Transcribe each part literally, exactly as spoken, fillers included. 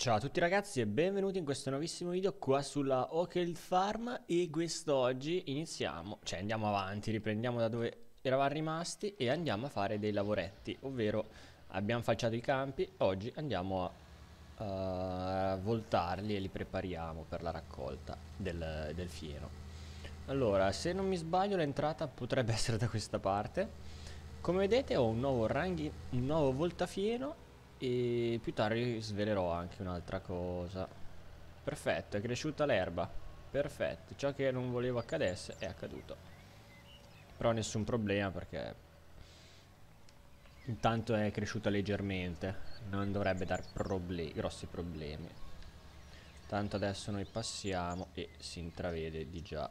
Ciao a tutti ragazzi e benvenuti in questo nuovissimo video qua sulla Oakhill Farm. E quest'oggi iniziamo, cioè andiamo avanti, riprendiamo da dove eravamo rimasti e andiamo a fare dei lavoretti, ovvero abbiamo falciato i campi, oggi andiamo a uh, voltarli e li prepariamo per la raccolta del, del fieno. Allora, se non mi sbaglio l'entrata potrebbe essere da questa parte. Come vedete ho un nuovo ranghi, un nuovo voltafieno. E più tardi svelerò anche un'altra cosa. Perfetto, è cresciuta l'erba. Perfetto, ciò che non volevo accadesse è accaduto. Però nessun problema perché intanto è cresciuta leggermente. Non dovrebbe dar problemi, grossi problemi. Tanto adesso noi passiamo e si intravede di già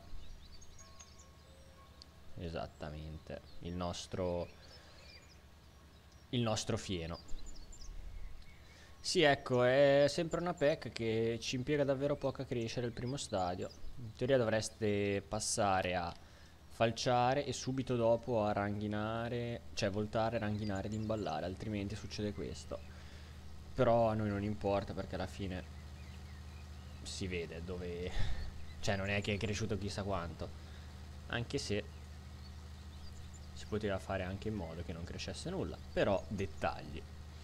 esattamente il nostro il nostro fieno. Sì, ecco, è sempre una pecca che ci impiega davvero poco a crescere il primo stadio. In teoria dovreste passare a falciare e subito dopo a ranghinare, cioè voltare, ranghinare ed imballare, altrimenti succede questo. Però a noi non importa perché alla fine si vede dove... cioè non è che è cresciuto chissà quanto. Anche se si poteva fare anche in modo che non crescesse nulla, però dettagli.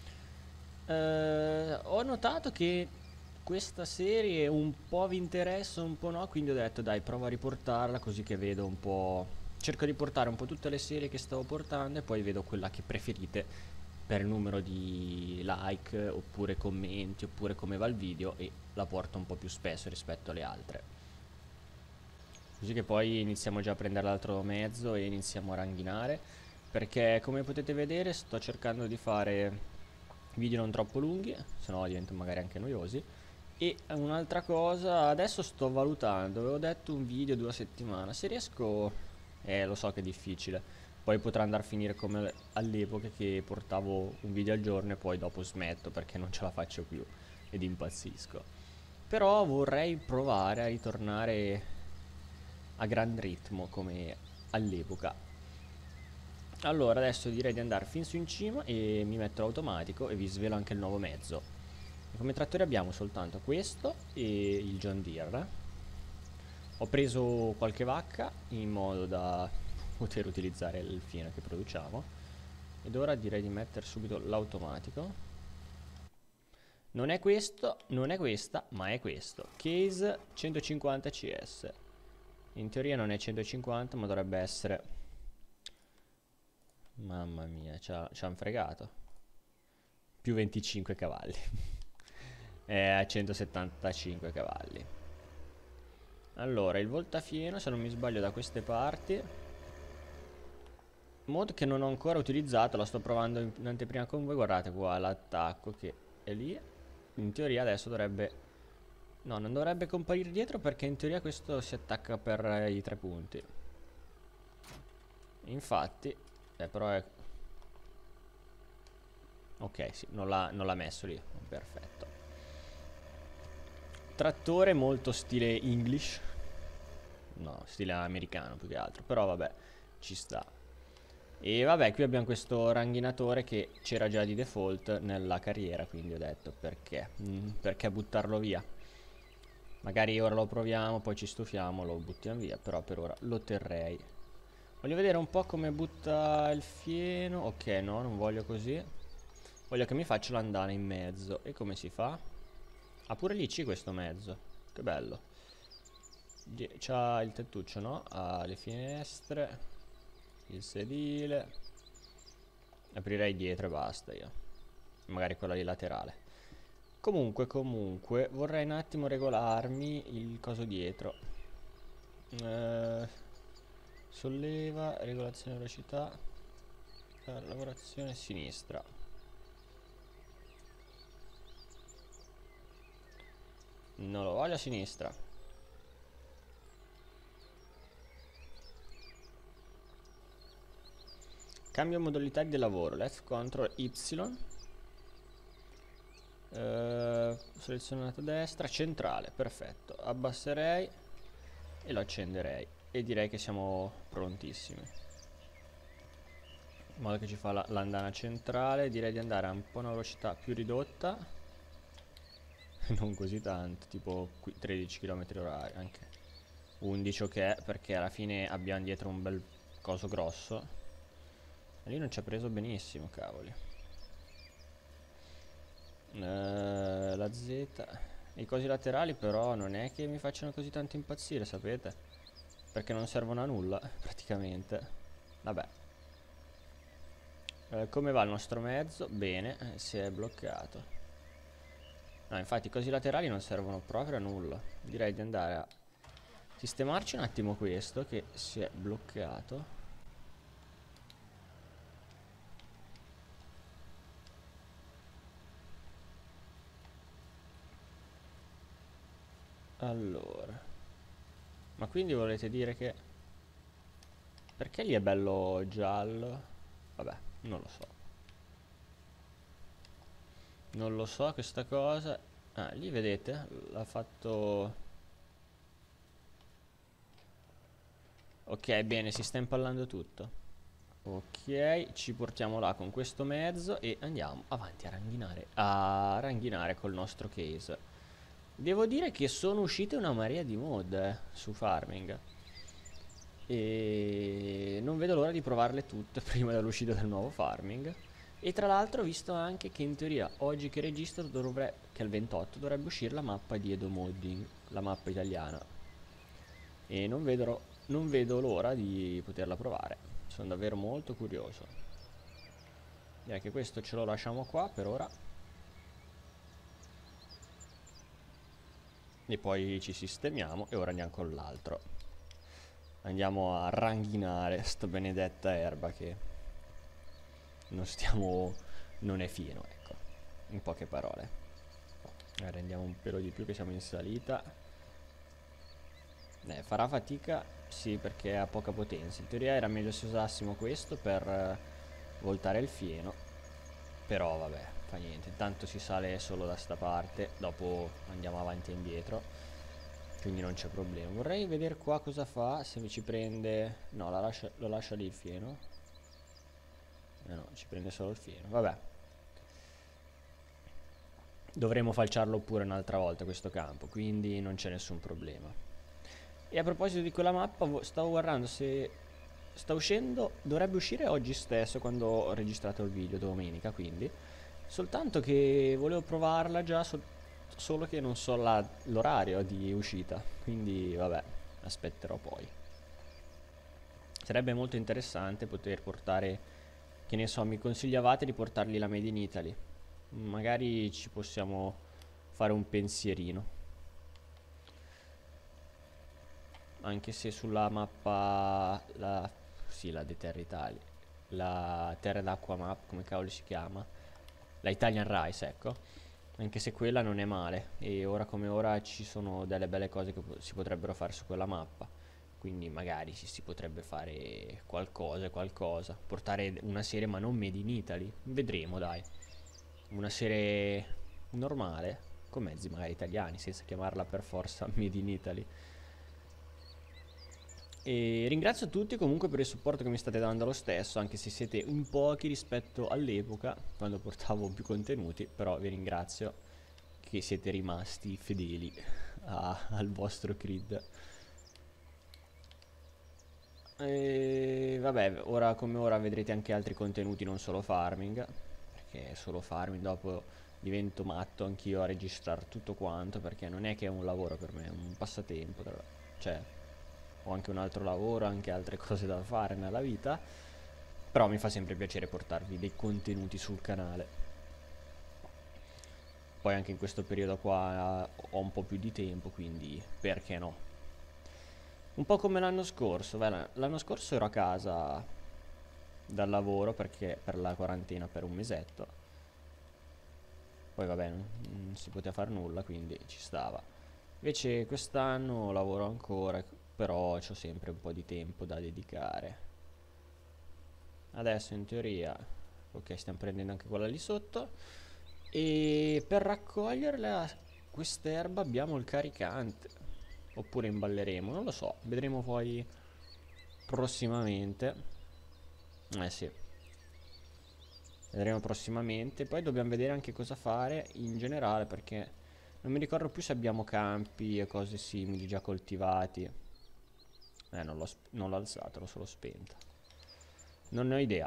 Uh, ho notato che questa serie un po' vi interessa, un po' no, quindi ho detto dai, provo a riportarla così che vedo un po'... cerco di portare un po' tutte le serie che stavo portando e poi vedo quella che preferite per il numero di like oppure commenti oppure come va il video e la porto un po' più spesso rispetto alle altre. Così che poi iniziamo già a prendere l'altro mezzo e iniziamo a ranghinare, perché come potete vedere sto cercando di fare video non troppo lunghi, se no diventano magari anche noiosi. E un'altra cosa, adesso sto valutando, avevo detto un video due settimane, se riesco, eh lo so che è difficile, poi potrà andare a finire come all'epoca che portavo un video al giorno e poi dopo smetto perché non ce la faccio più ed impazzisco. Però vorrei provare a ritornare a gran ritmo come all'epoca. Allora adesso direi di andare fin su in cima e mi metto l'automatico e vi svelo anche il nuovo mezzo. E come trattore abbiamo soltanto questo e il John Deere. Ho preso qualche vacca in modo da poter utilizzare il fieno che produciamo. Ed ora direi di mettere subito l'automatico. Non è questo, non è questa, ma è questo. Case centocinquanta C S. In teoria non è centocinquanta ma dovrebbe essere... Mamma mia, ci hanno fregato. Più venticinque cavalli. È a centosettantacinque cavalli. Allora, il voltafieno, se non mi sbaglio, da queste parti. Mod che non ho ancora utilizzato, la sto provando in anteprima con voi. Guardate qua l'attacco che è lì. In teoria adesso dovrebbe... no, non dovrebbe comparire dietro perché in teoria questo si attacca per i tre punti. Infatti... Eh, però è... ok, sì, non l'ha messo lì. Perfetto. Trattore molto stile English. No, stile americano più che altro. Però vabbè, ci sta. E vabbè, qui abbiamo questo ranghinatore che c'era già di default nella carriera, quindi ho detto perché? Mm, perché buttarlo via? Magari ora lo proviamo, poi ci stufiamo, lo buttiamo via, però per ora lo terrei. Voglio vedere un po' come butta il fieno. Ok, no, non voglio così. Voglio che mi faccia l'andana in mezzo. E come si fa? Ah, pure lì c'è questo mezzo. Che bello. C'ha il tettuccio, no? Ha le finestre. Il sedile. Aprirei dietro e basta io. Magari quella lì laterale. Comunque, comunque, vorrei un attimo regolarmi il coso dietro. Eh... Solleva, regolazione velocità, lavorazione sinistra. Non lo voglio a sinistra. Cambio modalità di lavoro, left control Y. Uh, selezionato destra, centrale, perfetto. Abbasserei e lo accenderei. E direi che siamo prontissimi. In modo che ci fa l'andana centrale. Direi di andare a un po' una velocità più ridotta. non così tanto, tipo qui tredici chilometri orari, anche undici ok, perché alla fine abbiamo dietro un bel coso grosso. E lì non ci ha preso benissimo, cavoli. Eh, la Z. I cosi laterali però non è che mi facciano così tanto impazzire, sapete? Perché non servono a nulla, praticamente. Vabbè. Eh, come va il nostro mezzo? Bene, eh, si è bloccato. No, infatti i cosi laterali non servono proprio a nulla. Direi di andare a sistemarci un attimo questo che si è bloccato. Allora. Ma quindi volete dire che... Perché lì è bello giallo? Vabbè, non lo so. Non lo so questa cosa. Ah, lì vedete? L'ha fatto... Ok, bene, si sta impallando tutto. Ok, ci portiamo là con questo mezzo e andiamo avanti a ranghinare. A ranghinare col nostro case. Devo dire che sono uscite una marea di mod eh, su Farming. E non vedo l'ora di provarle tutte prima dell'uscita del nuovo Farming. E tra l'altro ho visto anche che in teoria oggi che registro dovrebbe, che è il ventotto, dovrebbe uscire la mappa di Edo Modding, la mappa italiana. E non vedo, non vedo l'ora di poterla provare. Sono davvero molto curioso. Direi che questo ce lo lasciamo qua per ora. E poi ci sistemiamo e ora andiamo con l'altro. Andiamo a ranghinare sta benedetta erba che non stiamo... non è fieno, ecco. In poche parole. Allora, andiamo un pelo di più che siamo in salita. Eh, farà fatica, sì, perché ha poca potenza. In teoria era meglio se usassimo questo per eh, voltare il fieno. Però vabbè, fa niente. Intanto si sale solo da sta parte. Dopo andiamo avanti e indietro. Quindi non c'è problema. Vorrei vedere qua cosa fa. Se mi ci prende... No, la lascia, lo lascia lì il fieno. Eh no, ci prende solo il fieno. Vabbè. Dovremo falciarlo pure un'altra volta questo campo. Quindi non c'è nessun problema. E a proposito di quella mappa, stavo guardando se sta uscendo, dovrebbe uscire oggi stesso quando ho registrato il video, domenica quindi. Soltanto che volevo provarla già, so solo che non so l'orario di uscita, quindi vabbè, aspetterò poi. Sarebbe molto interessante poter portare, che ne so, mi consigliavate di portarli la Made in Italy. Magari ci possiamo fare un pensierino. Anche se sulla mappa, la, sì, la The Terra Italia, la Terra d'Acqua Map, come cavolo si chiama, la Italian Rice, ecco, anche se quella non è male, e ora come ora ci sono delle belle cose che po si potrebbero fare su quella mappa, quindi magari si, si potrebbe fare qualcosa, qualcosa, portare una serie ma non Made in Italy, vedremo dai, una serie normale, con mezzi magari italiani, senza chiamarla per forza Made in Italy. E ringrazio tutti comunque per il supporto che mi state dando lo stesso, anche se siete in pochi rispetto all'epoca, quando portavo più contenuti, però vi ringrazio che siete rimasti fedeli a, al vostro creed. E vabbè, ora come ora vedrete anche altri contenuti, non solo farming, perché solo farming dopo divento matto anch'io a registrare tutto quanto, perché non è che è un lavoro per me, è un passatempo, cioè... Ho anche un altro lavoro, anche altre cose da fare nella vita, però mi fa sempre piacere portarvi dei contenuti sul canale. Poi anche in questo periodo qua ho un po' più di tempo, quindi perché no? Un po' come l'anno scorso, l'anno scorso ero a casa dal lavoro perché per la quarantena per un mesetto. Poi vabbè, non, non si poteva fare nulla, quindi ci stava. Invece quest'anno lavoro ancora, però ho sempre un po' di tempo da dedicare. Adesso in teoria, ok, stiamo prendendo anche quella lì sotto. E per raccoglierla, quest'erba abbiamo il caricante. Oppure imballeremo, non lo so, vedremo poi prossimamente. Eh sì. Vedremo prossimamente. Poi dobbiamo vedere anche cosa fare in generale, perché Non mi ricordo più se abbiamo campi e cose simili già coltivati. Eh, non l'ho sp- non l'ho alzato, l'ho solo spento. Non ne ho idea.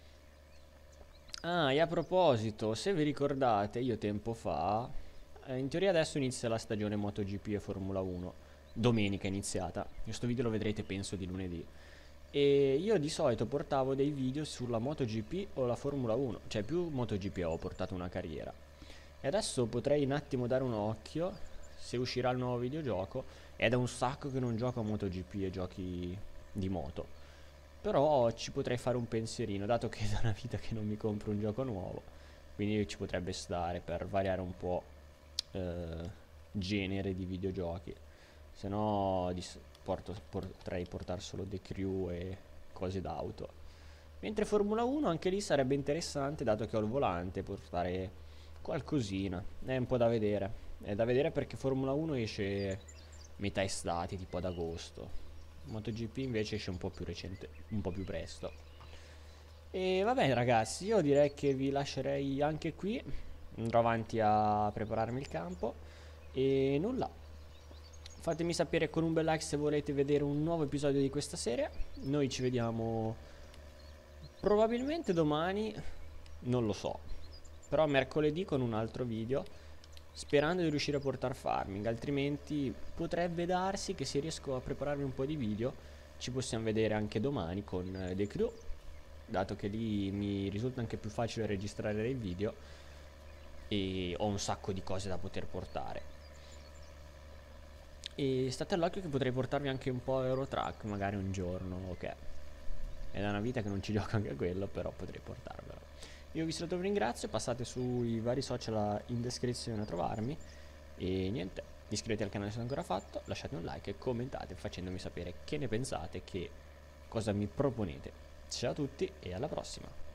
Ah, e a proposito, se vi ricordate, io tempo fa, eh, in teoria adesso inizia la stagione MotoGP e Formula uno. Domenica è iniziata. Questo video lo vedrete penso di lunedì. E io di solito portavo dei video sulla MotoGP o la Formula uno, cioè più MotoGP ho portato una carriera. E adesso potrei un attimo dare un occhio se uscirà il nuovo videogioco. È da un sacco che non gioco a MotoGP e giochi di moto. Però ci potrei fare un pensierino, dato che è da una vita che non mi compro un gioco nuovo. Quindi ci potrebbe stare per variare un po' eh, genere di videogiochi. Se no di s- porto- potrei portare solo The Crew e cose d'auto. Mentre Formula uno anche lì sarebbe interessante, dato che ho il volante, portare qualcosina. È un po' da vedere. È da vedere perché Formula uno esce metà estate, tipo ad agosto. MotoGP invece esce un po' più recente, un po' più presto. E vabbè ragazzi, io direi che vi lascerei anche qui. Andrò avanti a prepararmi il campo. E nulla. Fatemi sapere con un bel like se volete vedere un nuovo episodio di questa serie. Noi ci vediamo probabilmente domani, non lo so. Però mercoledì con un altro video. Sperando di riuscire a portare farming, altrimenti potrebbe darsi che se riesco a prepararmi un po' di video ci possiamo vedere anche domani con eh, The Crew, dato che lì mi risulta anche più facile registrare dei video e ho un sacco di cose da poter portare. E state all'occhio che potrei portarvi anche un po' Eurotrack magari un giorno, ok. È da una vita che non ci gioco anche a quello, però potrei portarvelo. Io vi saluto e vi ringrazio, passate sui vari social in descrizione a trovarmi. E niente, iscrivetevi al canale se non ancora fatto, lasciate un like e commentate facendomi sapere che ne pensate, che cosa mi proponete. Ciao a tutti e alla prossima!